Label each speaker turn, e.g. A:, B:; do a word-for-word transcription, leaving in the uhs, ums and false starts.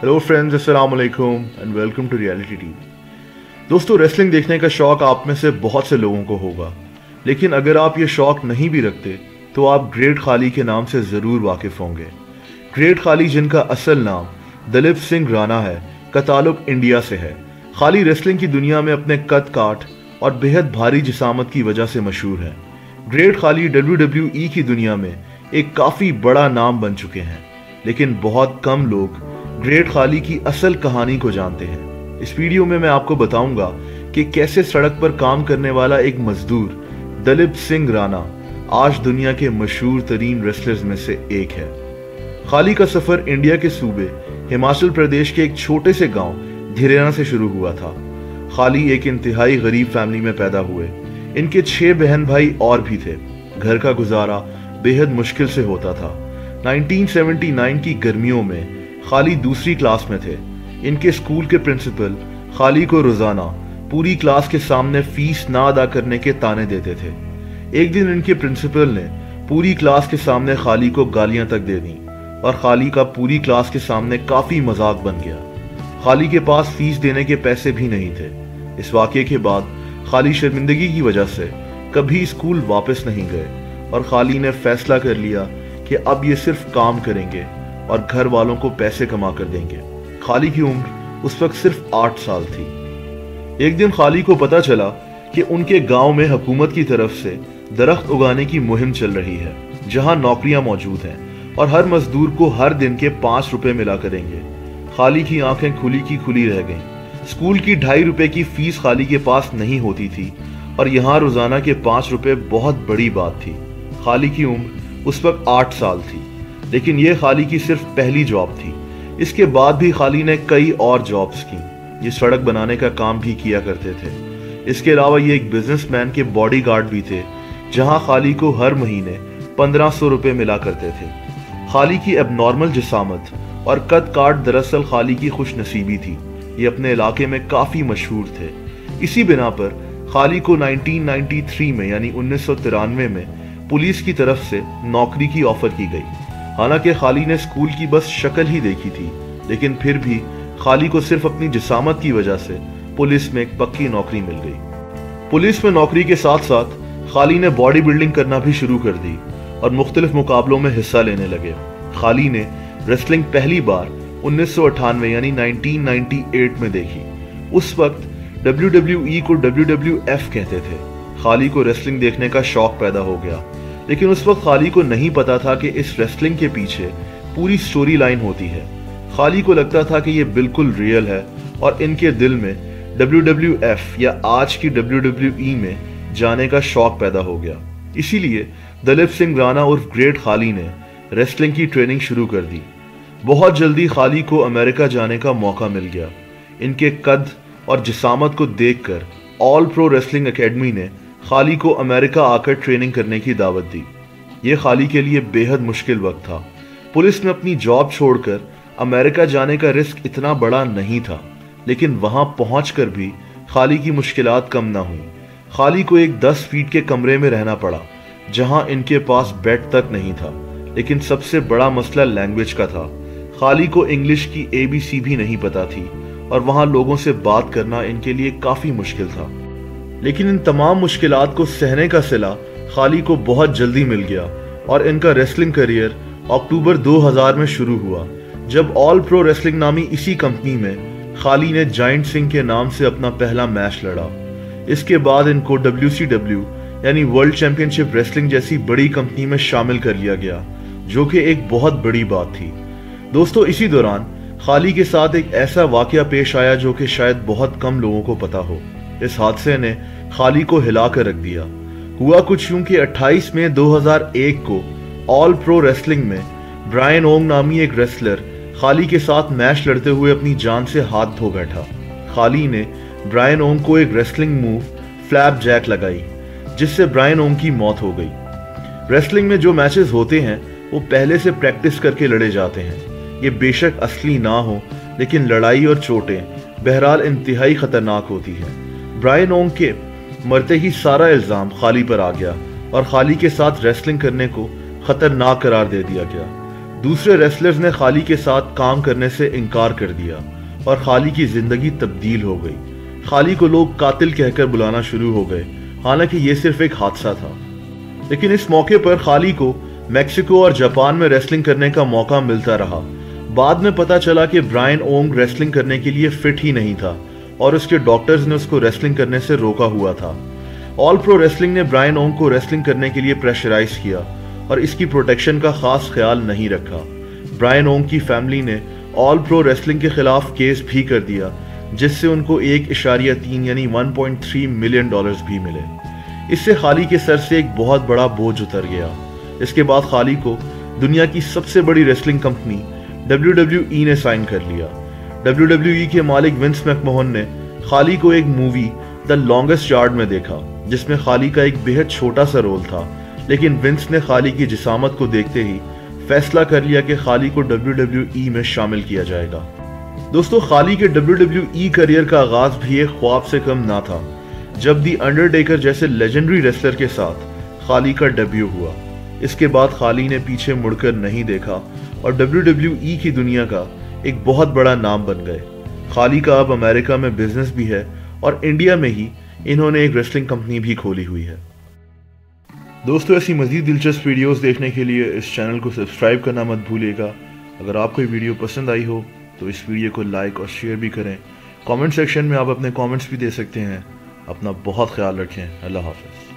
A: Hello friends, अस्सलाम वालेकुम and welcome to reality TV. दोस्तों, रेसलिंग देखने का शौक आप में से बहुत से लोगों को होगा, लेकिन अगर आप ये शौक नहीं भी रखते तो आप ग्रेट खाली के नाम से ज़रूर वाकिफ़ होंगे। ग्रेट खाली, जिनका असल नाम दलीप सिंह राणा है, का ताल्लुक इंडिया से है। खाली रेसलिंग की दुनिया में अपने कद काठ और बेहद भारी जिसामत की वजह से मशहूर है। ग्रेट खाली डब्ल्यू डब्ल्यू ई की दुनिया में एक काफ़ी बड़ा नाम बन चुके हैं, लेकिन बहुत कम लोग ग्रेट खाली की असल कहानी को जानते हैं। इस वीडियो में मैं आपको बताऊंगा कि कैसे सड़क पर काम करने वाला एक मजदूर दलीप सिंह राणा आज दुनिया के मशहूर तरीन रेसलर्स में से एक है। खाली का सफर इंडिया के सूबे हिमाचल प्रदेश के एक छोटे से गांव धीरेना से शुरू हुआ था। खाली एक इंतहाई गरीब फैमिली में पैदा हुए। इनके छह बहन भाई और भी थे। घर का गुजारा बेहद मुश्किल से होता था। उन्नीस सौ उन्यासी की गर्मियों में खाली दूसरी क्लास में थे। इनके स्कूल के प्रिंसिपल खाली को रोजाना पूरी क्लास के सामने फीस ना अदा करने के ताने देते थे। एक दिन इनके प्रिंसिपल ने पूरी क्लास के सामने खाली को गालियां तक दे दी और खाली का पूरी क्लास के सामने काफी मजाक बन गया। खाली के पास फीस देने के पैसे भी नहीं थे। इस वाकये के बाद खाली शर्मिंदगी की वजह से कभी स्कूल वापस नहीं गए और खाली ने फैसला कर लिया कि अब ये सिर्फ काम करेंगे और घर वालों को पैसे कमा कर देंगे। खाली की उम्र उस वक्त सिर्फ आठ साल थी। एक दिन खाली को पता चला कि उनके गांव में हुकूमत की तरफ से दरख्त उगाने की मुहिम चल रही है, जहां नौकरियां मौजूद हैं और हर मजदूर को हर दिन के पांच रुपए मिला करेंगे। खाली की आंखें खुली की खुली रह गईं। स्कूल की ढाई रुपए की फीस खाली के पास नहीं होती थी और यहाँ रोजाना के पांच रुपए बहुत बड़ी बात थी। खाली की उम्र उस वक्त आठ साल थी, लेकिन ये खाली की सिर्फ पहली जॉब थी। इसके बाद भी खाली ने कई और जॉब्स की। ये सड़क बनाने का काम भी किया करते थे। इसके अलावा ये एक बिजनेसमैन के बॉडीगार्ड भी थे, जहां खाली को हर महीने पंद्रह सौ रुपए मिला करते थे। खाली की एबनॉर्मल जिसामत और कद काट दरअसल खाली की खुश नसीबी थी। ये अपने इलाके में काफी मशहूर थे। इसी बिना पर खाली को उन्नीस सौ तिरानवे में यानी उन्नीस सौ तिरानवे में पुलिस की तरफ से नौकरी की ऑफर की गई। हालांकि खाली ने स्कूल की बस शक्ल ही देखी थी, लेकिन फिर भी खाली को सिर्फ अपनी जिसामत की वजह से पुलिस में एक पक्की नौकरी मिल गई। पुलिस में नौकरी के साथ साथ खाली ने बॉडी बिल्डिंग करना भी शुरू कर दी और मुख्तलिफ मुकाबलों में हिस्सा लेने लगे। खाली ने रेसलिंग पहली बार उन्नीस सौ अट्ठानवे यानी उन्नीस सौ अट्ठानवे में देखी। उस वक्त डब्ल्यू डब्ल्यू ई को डब्ल्यू डब्ल्यू एफ कहते थे। खाली को रेसलिंग देखने का शौक पैदा हो गया, लेकिन उस वक्त खाली को नहीं पता था कि इस रेसलिंग के पीछे पूरी स्टोरी लाइन होती है। खाली को लगता था कि ये बिल्कुल रियल है और इनके दिल में डब्ल्यू डब्ल्यू एफ या आज की डब्ल्यू डब्ल्यू ई में जाने का शौक पैदा हो गया। इसीलिए दलीप सिंह राणा उर्फ ग्रेट खाली ने रेसलिंग की ट्रेनिंग शुरू कर दी। बहुत जल्दी खाली को अमेरिका जाने का मौका मिल गया। इनके कद और जिसामत को देखकर ऑल प्रो रेसलिंग एकेडमी ने खाली को अमेरिका आकर ट्रेनिंग करने की दावत दी। ये खाली के लिए बेहद मुश्किल वक्त था। पुलिस में अपनी जॉब छोड़कर अमेरिका जाने का रिस्क इतना बड़ा नहीं था, लेकिन वहां पहुंचकर भी खाली की मुश्किलात कम ना हुई। खाली को एक दस फीट के कमरे में रहना पड़ा, जहां इनके पास बेड तक नहीं था। लेकिन सबसे बड़ा मसला लैंग्वेज का था। खाली को इंग्लिश की ए बी सी भी नहीं पता थी और वहां लोगों से बात करना इनके लिए काफी मुश्किल था। लेकिन इन तमाम मुश्किलात को सहने का सिला खाली को बहुत जल्दी मिल गया और इनका रेसलिंग करियर अक्टूबर दो हज़ार में शुरू हुआ, जब ऑल प्रो रेसलिंग नामी इसी कंपनी में खाली ने जायंट सिंह के नाम से अपना पहला मैच लड़ा। इसके बाद इनको डब्ल्यू सी डब्ल्यू यानी वर्ल्ड चैंपियनशिप रेसलिंग जैसी बड़ी कंपनी में शामिल कर लिया गया, जो कि एक बहुत बड़ी बात थी। दोस्तों, इसी दौरान खाली के साथ एक ऐसा वाकया पेश आया जो कि शायद बहुत कम लोगों को पता हो। इस हादसे ने खाली को हिला कर रख दिया। हुआ कुछ यूं कि अट्ठाईस मई दो हज़ार एक को ऑल प्रो रेसलिंग में ब्रायन ओंग नामी एक रेसलर खाली के साथ मैच लड़ते हुए अपनी जान से हाथ धो बैठा। खाली ने ब्रायन ओंग को एक रेसलिंग मूव फ्लैप जैक लगाई, जिससे ब्रायन ओंग की मौत हो गई। रेसलिंग में जो मैचेस होते हैं वो पहले से प्रैक्टिस करके लड़े जाते हैं। ये बेशक असली ना हो, लेकिन लड़ाई और चोटें बहरहाल इंतहाई खतरनाक होती है। ब्रायन ओंग के मरते ही सारा इल्जाम खाली पर आ गया और खाली के साथ रेसलिंग करने को खतरनाक करार दे दिया गया। دوسرے ریسلرز نے خالی کے ساتھ کام کرنے سے انکار کر دیا اور خالی کی زندگی تبدیل ہو گئی۔ خالی کو لوگ قاتل کہہ کر بلانا شروع ہو گئے، حالانکہ یہ صرف ایک حادثہ تھا۔ لیکن اس موقع پر خالی کو میکسیکو اور جاپان میں ریسلنگ کرنے کا موقع ملتا رہا۔ بعد میں پتا چلا کہ برائن اونگ ریسلنگ کرنے کے لیے فٹ ہی نہیں تھا اور اس کے ڈاکٹرز نے اس کو ریسلنگ کرنے سے روکا ہوا تھا۔ آل پرو ریسلنگ نے برائن اونگ کو ریسلنگ کرنے کے لیے پریشرائز کیا اور اس کی پروٹیکشن کا خاص خیال نہیں رکھا۔ برائن اونگ کی فیملی نے آل پرو ریسلنگ کے خلاف کیس بھی کر دیا، جس سے ان کو ایک اشاریہ تین یعنی one point three million dollars بھی ملے۔ اس سے خالی کے سر سے ایک بہت بڑا بوجھ اتر گیا۔ اس کے بعد خالی کو دنیا کی سب سے بڑی wrestling company W W E نے سائن کر لیا۔ ڈبلیو ڈبلیو ای کے مالک ونس میک موہن نے خالی کو ایک مووی دی لانگسٹ یارڈ میں دیکھا، جس میں خالی کا ایک بہت چھوٹا سا رول تھا، لیکن ونس نے خالی کی جسامت کو دیکھتے ہی فیصلہ کر لیا کہ خالی کو ڈبلیو ڈبلیو ای میں شامل کیا جائے گا۔ دوستو، خالی کے ڈبلیو ڈبلیو ای کریئر کا آغاز بھی ایک خواب سے کم نہ تھا، جب دی انڈرٹیکر جیسے لیجنڈری ریسلر کے ساتھ خالی کا ڈیبیو ہوا۔ اس کے بعد خالی نے پیچھے مڑ کر نہیں دیکھا اور ڈبلیو ڈبلیو ای کی دنیا کا ایک بہت بڑا نام بن گئے۔ خالی کا اب امریکہ میں بزنس بھی ہے اور انڈیا میں ہی انہوں نے ایک ریسلنگ کمپنی بھی کھولی ہوئی ہے۔ دوستو، ایسی مزید دلچسپ ویڈیوز دیکھنے کے لیے اس چینل کو سبسکرائب کرنا مت بھولیے گا۔ اگر آپ کو یہ ویڈیو پسند آئی ہو تو اس ویڈیو کو لائک اور شیئر بھی کریں۔ کامنٹ سیکشن میں آپ اپنے کامنٹس بھی دے سکتے ہیں۔ اپنا بہت خیال رکھیں۔ اللہ حافظ۔